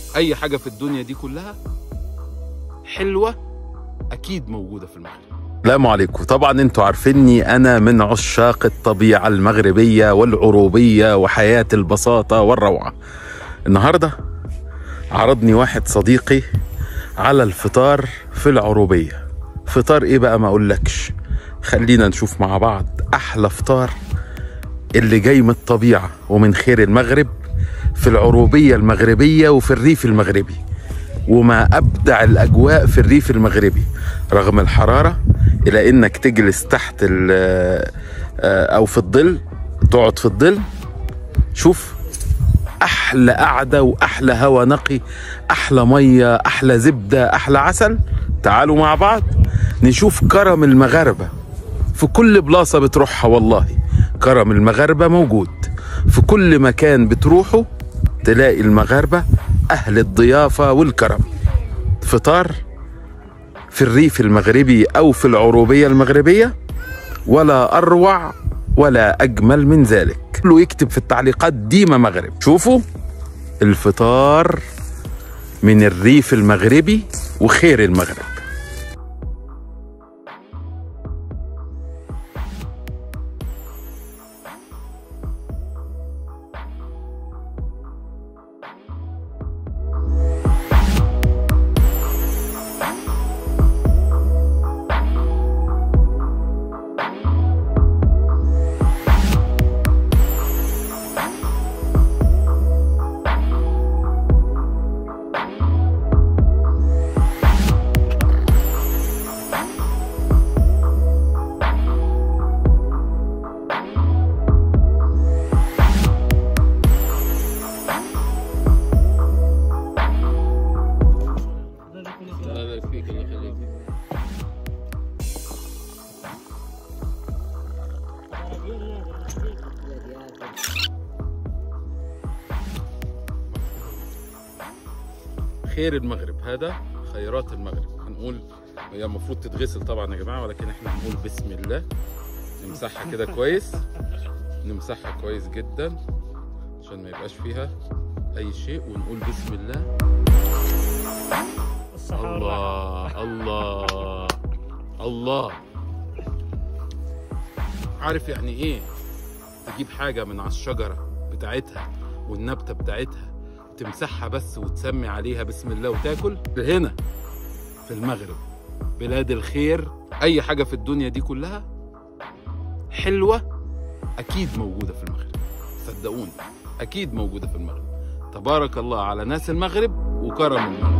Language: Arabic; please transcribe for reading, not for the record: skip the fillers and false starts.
اي حاجة في الدنيا دي كلها حلوة اكيد موجودة في المغرب. السلام عليكم. طبعا انتوا عارفيني انا من عشاق الطبيعة المغربية والعروبية وحياة البساطة والروعة. النهاردة عرضني واحد صديقي على الفطار في العروبية. فطار ايه بقى ما اقولكش، خلينا نشوف مع بعض احلى فطار اللي جاي من الطبيعة ومن خير المغرب في العروبية المغربية وفي الريف المغربي. وما أبدع الأجواء في الريف المغربي رغم الحرارة، إلى إنك تجلس تحت أو في الظل، تقعد في الظل. شوف أحلى قعدة وأحلى هوا نقي، أحلى مية، أحلى زبدة، أحلى عسل. تعالوا مع بعض نشوف كرم المغاربة في كل بلاصة بتروحها. والله كرم المغاربة موجود في كل مكان بتروحه، تلاقي المغاربة أهل الضيافة والكرم. فطار في الريف المغربي أو في العروبية المغربية، ولا أروع ولا أجمل من ذلك. كله يكتب في التعليقات ديما مغرب. شوفوا الفطار من الريف المغربي وخير المغرب. خير المغرب، هذا خيرات المغرب. هنقول هي المفروض تتغسل طبعا يا جماعه، ولكن احنا هنقول بسم الله. نمسحها كده كويس، نمسحها كويس جدا عشان ما يبقاش فيها اي شيء، ونقول بسم الله. الله الله الله. عارف يعني ايه تجيب حاجه من على الشجره بتاعتها والنبته بتاعتها تمسحها بس وتسمي عليها بسم الله وتاكل؟ هنا في المغرب بلاد الخير اي حاجه في الدنيا دي كلها حلوه اكيد موجوده في المغرب. صدقوني اكيد موجوده في المغرب. تبارك الله على ناس المغرب وكرم المغرب.